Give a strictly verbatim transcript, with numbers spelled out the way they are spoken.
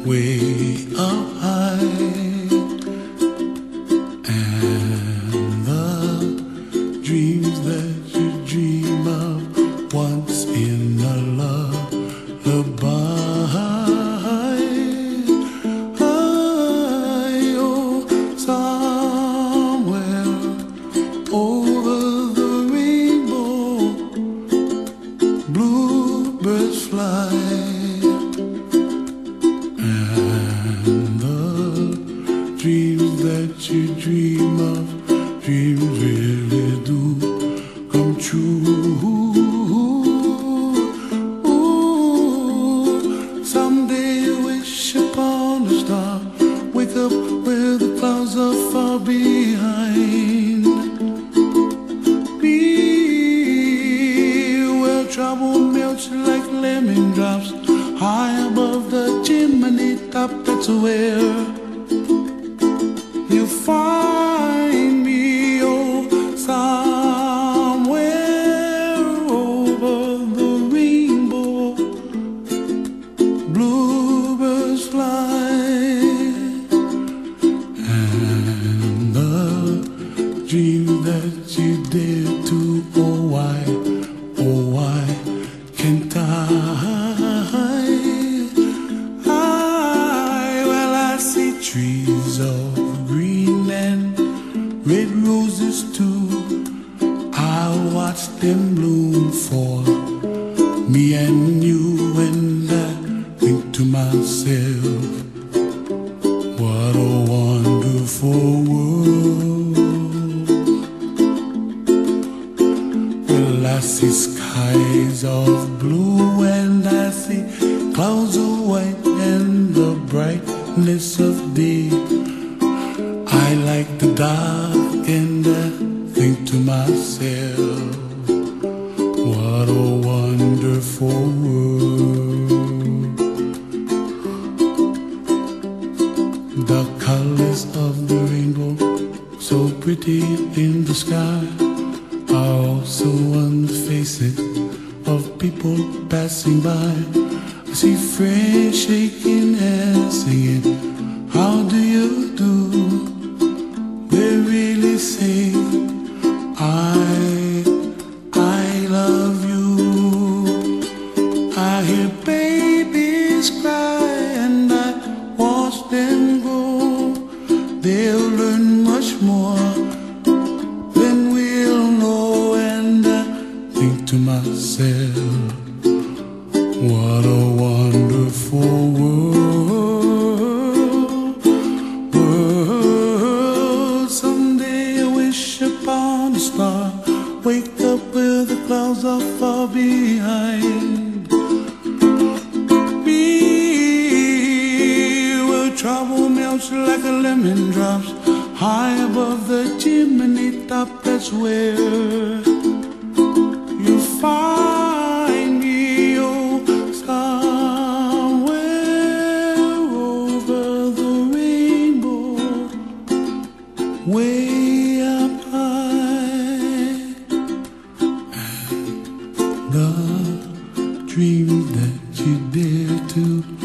way up high, and the dreams that you dream of once in a lullaby. I, oh, somewhere over the rainbow, bluebirds fly. Dreams that you dream of, dreams really do come true. Ooh, someday you wish upon a star, wake up where the clouds are far behind. Be where trouble melts like lemon drops, high above the chimney top. That's where you find me, oh, somewhere over the rainbow, bluebirds fly, and the dream that you dare to, oh why, oh why can't I? I, well, I see trees of green and red roses too. I watch them bloom for me and you, and I think to myself, what a wonderful world. Well, I see skies of blue and I see clouds of white and the brightness of day. I like the dark and I think to myself, what a wonderful world. The colors of the rainbow, so pretty in the sky, are also on the faces of people passing by. I see friends shaking hands singing, how do you do? They really say, I, I love you. I hear babies cry and I watch them grow. They'll learn much more than we'll know, and I think to myself, what a wonderful world. Upon a star, wake up where the clouds are far behind. Be where trouble melts like a lemon drops, high above the chimney top. That's where you find me, oh, somewhere over the rainbow, way up high, and the dream that you dare to